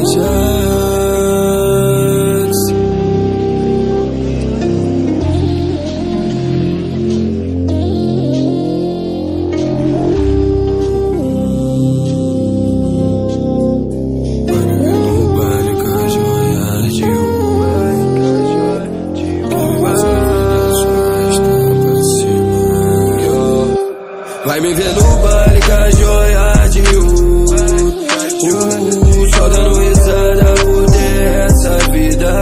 Vai me ver no baile com a joia de só dando risada por ter essa vida.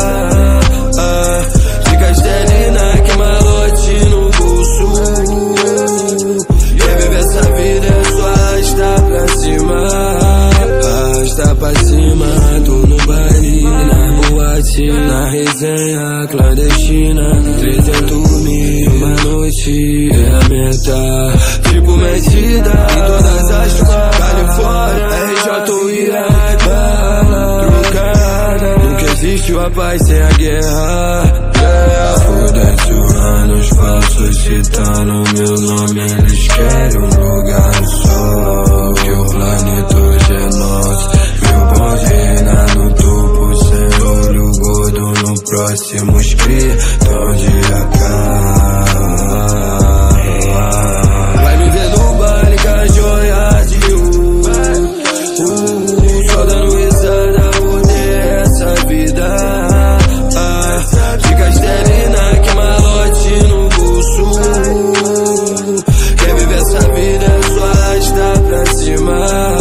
De Castelina que malote no bolso. Quer viver essa vida é só arrastar pra cima. Arrastar pra cima, tô no baile, na boate, na resenha clandestina. 300 mil uma noite é a meta. Tipo medida em todas as turmas, Califórnia, RJ ou Iraque, trocada. Nunca existe a paz sem a guerra. Foda-se os anos falsos citando meu nome. Eles querem um lugar só, que o planeta hoje é nosso. Meu bonde reina no topo, sem olho gordo no próximo escritão de AK. Só dando risada por ter essa vida. De Castelina que malote no bolso. Quer viver essa vida é só arrastar pra cima.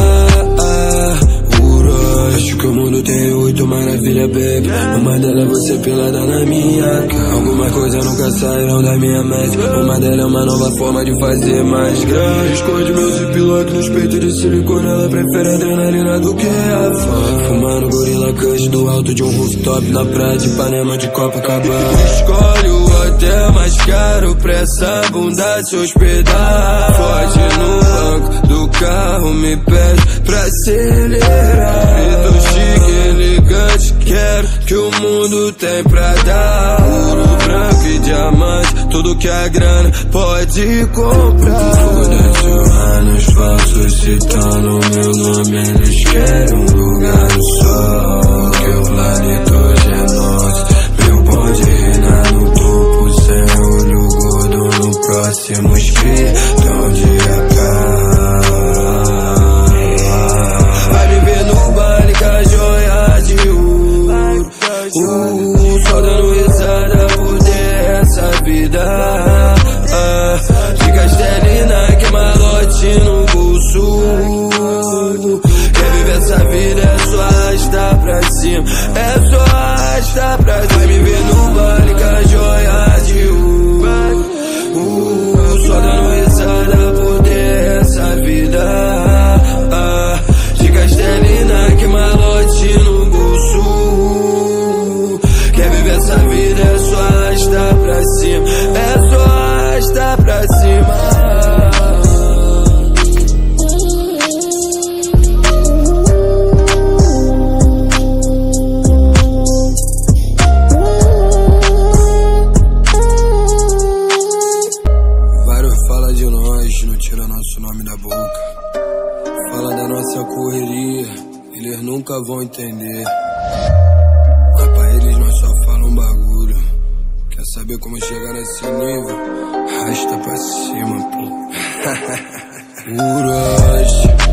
Acho que o mundo tem 8 maravilhas, baby. Uma delas é você pelada na minha cama. Algumas coisas nunca saíram da minha mente. Uma delas é uma nova forma de fazer mais grande. Esconde meu ziplock nos peitos de silicone. Ela prefere adrenalina do que a fama. Fumando gorila kush do alto de um rooftop na praia de Ipanema de Copacabana. Escolhe o hotel mais caro pra essa bunda se hospedar. Foge no banco do carro, me pede pra acelerar. Vida chique, elegante, quero que o mundo tem pra dar. Ouro branco e diamante, tudo que a grana pode comprar. Foda-se os anos falsos citando meu nome. Eles querem um lugar só, que o planeta hoje é nosso. Meu bonde reina no topo, sem olho gordo no próximo escritão de AK. Vai me ver no baile com a joia de só dando risada por ter essa vida. De Castelina que malote no bolso. Quer viver essa vida é só arrastar pra cima. É só arrastar pra cima. Vai me ver no baile com a joia de só dando risada por ter essa vida. De Castelina que malote no bolso. Quer viver essa vida é só arrastar pra cima. É só arrastar pra cima. Não tira nosso nome da boca. Fala da nossa correria, eles nunca vão entender. Mas pra eles nós só fala um bagulho. Quer saber como chegar nesse nível? Arrasta pra cima, pô. Urage.